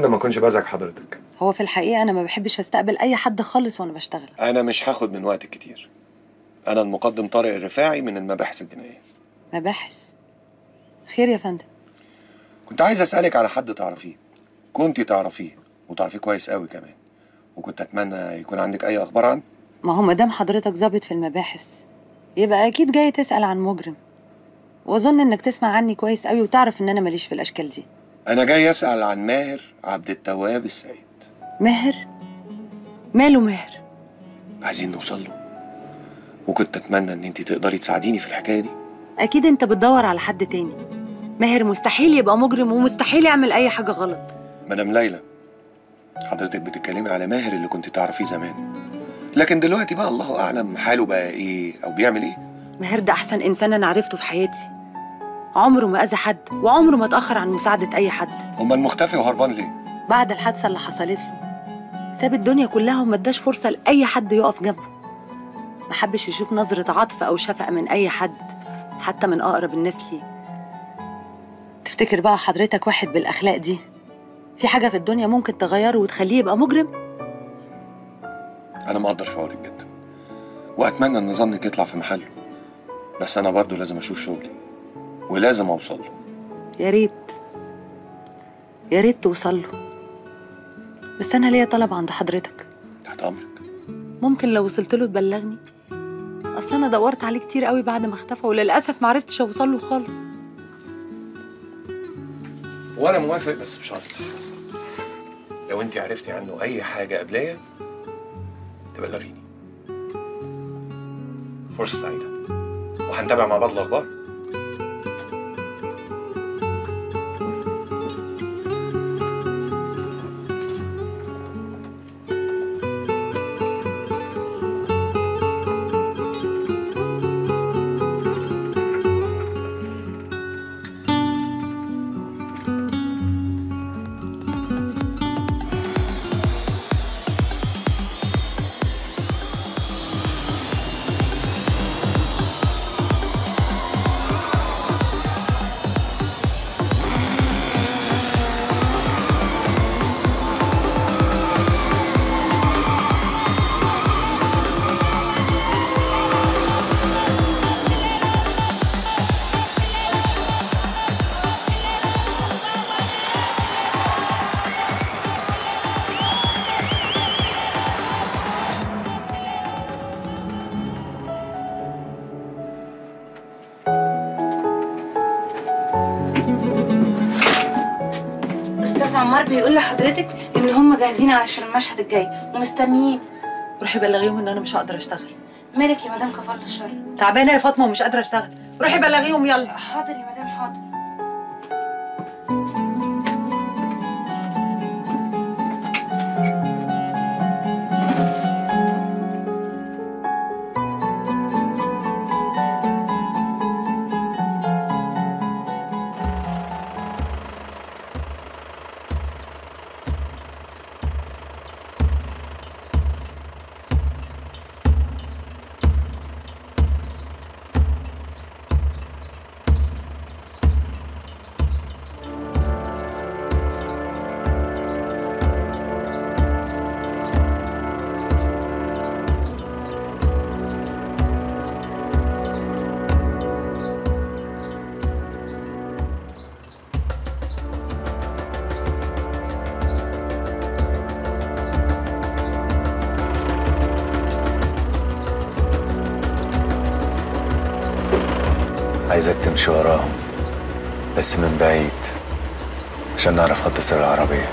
اتمنى ما اكونش بزعج حضرتك. هو في الحقيقه انا ما بحبش استقبل اي حد خالص وانا بشتغل. انا مش هاخد من وقتك كتير. انا المقدم طارق الرفاعي من المباحث الجنائيه. مباحث؟ خير يا فندم؟ كنت عايز اسالك على حد تعرفيه، كنتي تعرفيه وتعرفيه كويس قوي كمان، وكنت اتمنى يكون عندك اي اخبار عنه. ما هو مادام حضرتك ظابط في المباحث يبقى اكيد جاي تسال عن مجرم، واظن انك تسمع عني كويس قوي وتعرف ان انا ماليش في الاشكال دي. انا جاي اسال عن ماهر عبد التواب السيد. ماهر؟ ماله ماهر؟ عايزين نوصل له، وكنت اتمنى ان انت تقدري تساعديني في الحكايه دي. اكيد انت بتدور على حد تاني. ماهر مستحيل يبقى مجرم ومستحيل يعمل اي حاجه غلط. مدام ليلى، حضرتك بتتكلمي على ماهر اللي كنت تعرفيه زمان، لكن دلوقتي بقى الله اعلم حاله بقى ايه او بيعمل ايه. ماهر ده احسن انسان انا عرفته في حياتي، عمره ما اذى حد وعمره ما اتاخر عن مساعده اي حد. امال مختفي وهربان ليه؟ بعد الحادثه اللي حصلت له ساب الدنيا كلها وما اداش فرصه لاي حد يقف جنبه. ما حبش يشوف نظره عطف او شفقه من اي حد، حتى من اقرب الناس ليه. تفتكر بقى حضرتك واحد بالاخلاق دي في حاجه في الدنيا ممكن تغيره وتخليه يبقى مجرم؟ انا مقدر شعورك جدا، واتمنى ان ظنك يطلع في محله، بس انا برضو لازم اشوف شغلي ولازم اوصل له. يا ريت يا ريت توصل له، بس انا ليا طلب عند حضرتك. تحت امرك. ممكن لو وصلت له تبلغني؟ اصل انا دورت عليه كتير قوي بعد ما اختفى وللاسف ما عرفتش اوصل له خالص. وانا موافق بس بشرط، لو انت عرفتي عنه اي حاجه قبليه تبلغيني. فرصه سعيده، وهنتابع مع بعض الاخبار. عمار بيقول لحضرتك ان هم جاهزين علشان المشهد الجاي ومستنيين. روحي بلغيهم ان انا مش هقدر اشتغل. مالك يا مدام كفر الشر؟ تعبانه يا فاطمه ومش قادره اشتغل. روحي بلغيهم يلا. حاضر يا مدام حاضر. عايزك تمشي وراهم بس من بعيد عشان نعرف خط سير العربية.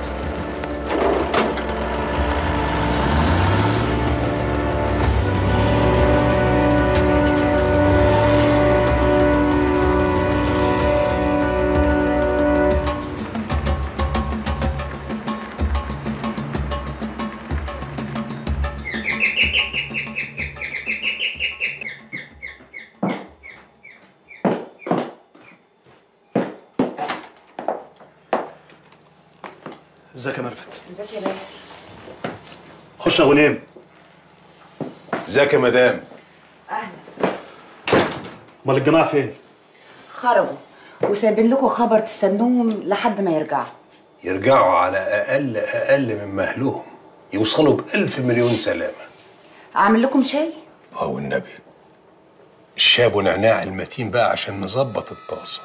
ازيك يا مرفت؟ ازيك يا باشا؟ خش يا غنيم. ازيك يا مدام؟ اهلا. امال الجماعه فين؟ خرجوا وسايبين لكم خبر تستنوهم لحد ما يرجعوا. يرجعوا على أقل من مهلهم، يوصلوا ب1000 مليون سلامة. أعمل لكم شاي؟ والنبي الشاب ونعناع المتين بقى عشان نظبط الطاسة.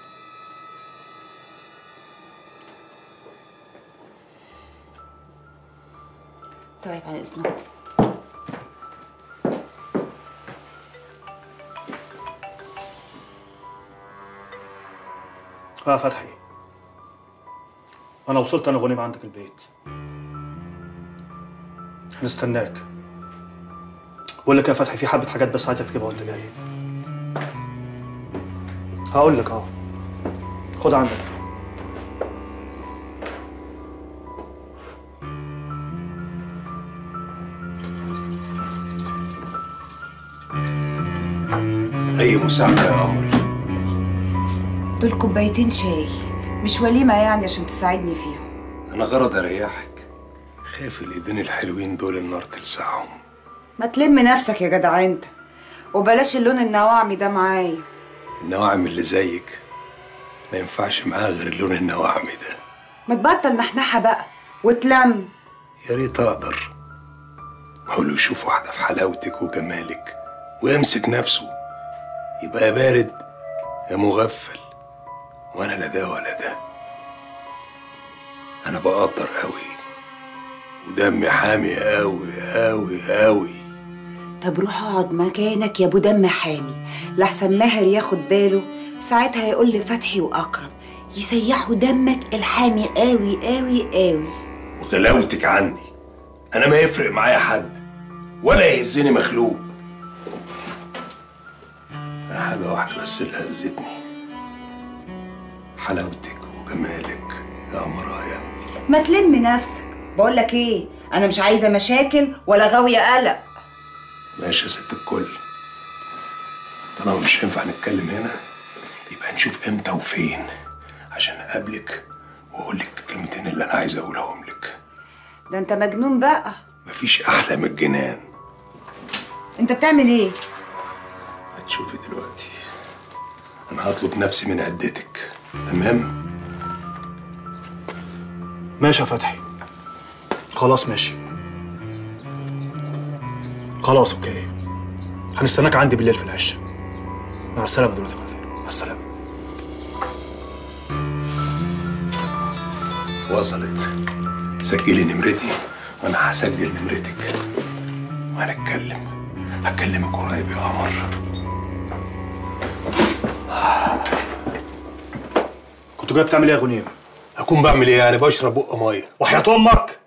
طيب على إذنكم. فتحي، أنا وصلت أنا غنيم عندك البيت، مستناك. بقول لك يا فتحي، في حبة حاجات بس عايزك تجيبها وأنت جاي. هقول لك أهو، خد عندك. أي مساعدة يا قمر؟ دول كوبايتين شاي، مش وليمة يعني عشان تساعدني فيهم. أنا غرض أريحك، خايف الإيدين الحلوين دول النار تلسعهم. ما تلم نفسك يا جدع انت، وبلاش اللون النواعمي ده معايا. النواعم اللي زيك ما ينفعش معاها غير اللون النواعمي ده. ما تبطل نحنحة بقى وتلم. يا ريت أقدر. هو لو يشوف واحدة في حلاوتك وجمالك ويمسك نفسه يبقى يا بارد يا مغفل، وأنا لا ده ولا ده. أنا بقدر أوي ودمي حامي أوي أوي أوي. طب روح اقعد مكانك يا ابو دم حامي، لحسن ماهر ياخد باله، ساعتها يقول لفتحي واكرم يسيحوا دمك الحامي قوي قوي قوي. وغلاوتك عندي أنا ما يفرق معايا حد ولا يهزني مخلوق. أنا حاجة واحدة بس اللي هزتني، حلاوتك وجمالك يا مرايا. ما تلم نفسك، بقول لك ايه، انا مش عايزه مشاكل ولا غاويه قلق. ماشي يا ست الكل، طالما مش هينفع نتكلم هنا يبقى نشوف امتى وفين عشان اقابلك واقول لك الكلمتين اللي انا عايز اقولهم لك. ده انت مجنون بقى. مفيش احلى من الجنان. انت بتعمل ايه؟ هتشوفي دلوقتي. انا هطلب نفسي من عدتك، تمام؟ ماشي يا فتحي، خلاص ماشي، خلاص اوكي. هنستناك عندي بالليل في العشاء. مع السلامة دلوقتي يا فتحي، مع السلامة. وصلت. سجلي نمرتي وانا هسجل نمرتك وهنتكلم. هكلمك قريب يا قمر. كنت جاي بتعمل ايه يا غنيم؟ هكون بعمل ايه يعني؟ بشرب بق ميه. وحياة امك